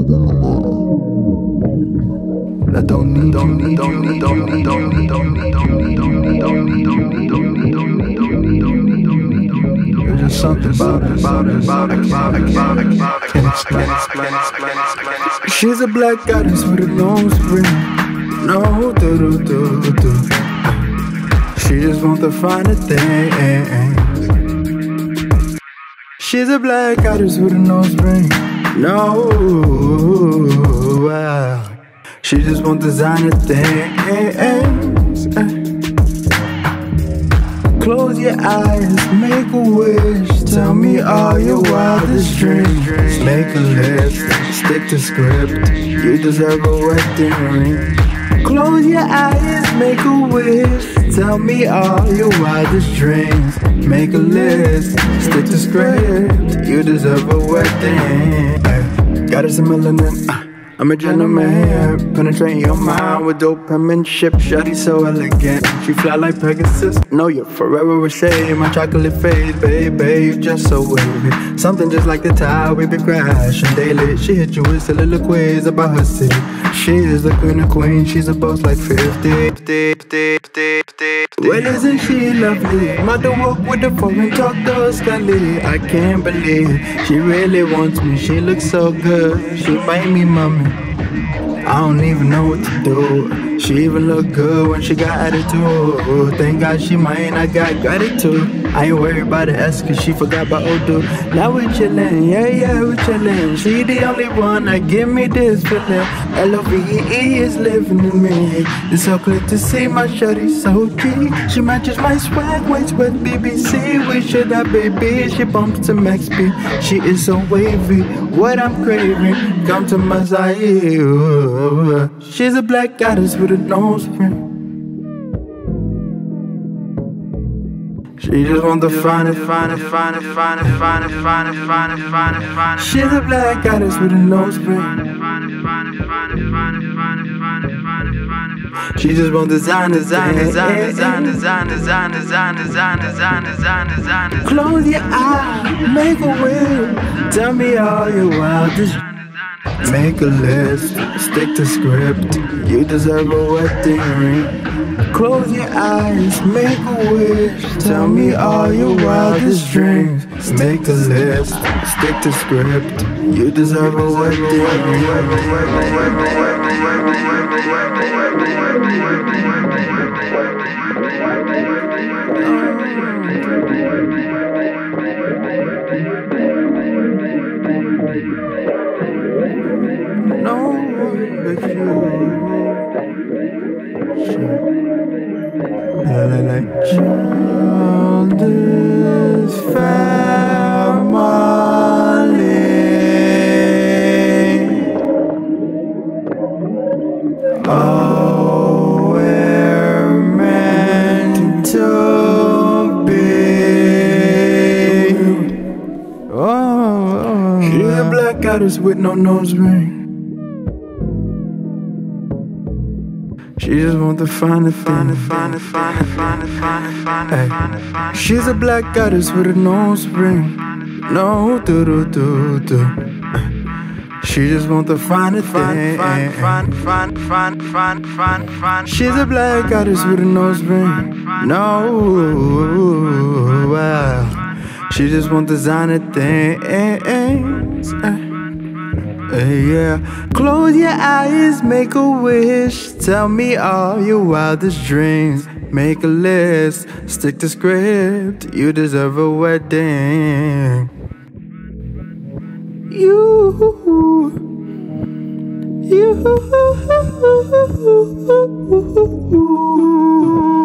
I don't need There's just something about it. I can't explain. She's a black goddess with a long spring. No, do. She just wants to find a thing. She's a black goddess with a nose ring. No, she just wants designer things. Close your eyes, make a wish. Tell me all your wildest dreams. Make a list, stick to script. You deserve a wedding ring. Close your eyes, make a wish. Tell me all your wildest dreams. Make a list, stick to script. You deserve a wedding. Got us a melanin. I'm a gentleman, penetrating your mind with dope penmanship. Shawty so elegant, she fly like Pegasus. No, you're forever a shade, my chocolate face, baby, you just so wavy. Something just like the tide, we be crashing daily. She hit you with soliloquies about her city. She is the queen of queens, she's a boss like 50. Well, isn't she lovely? Mother walk with the foreign talk to her scully. I can't believe she really wants me. She looks so good, she bite me, mommy. I don't even know what to do. She even look good when she got attitude. Thank God she mine, I got gratitude. I ain't worried about the S cause she forgot about Odu. Now we chillin', yeah, we chillin'. She the only one that give me this feeling. L-O-V-E is living in me. It's so clear to see my shawty so G. She matches my swag, waist with BBC. We should have baby, she bumps to max B. She is so wavy, what I'm craving. Come to my side. She's a black goddess with a nose ring. She just want to find it. She's a black goddess with a nose ring. She just want design. Close your eyes, make a wish. Tell me all your wildest. Make a list, stick to script. You deserve a wedding ring. Close your eyes, make a wish. Tell me all your wildest dreams. Make a list, stick to script. You deserve a wedding ring. No one but you. Childish family. Oh, we're meant to be. Oh, she's a black goddess with no nose ring. She just want to find it. She's a black goddess with a nose ring. No, do. She just want to find a thing. She's a black goddess with a nose ring. No, she just want designer things. Yeah. Close your eyes, make a wish. Tell me all your wildest dreams. Make a list, stick to script. You deserve a wedding. You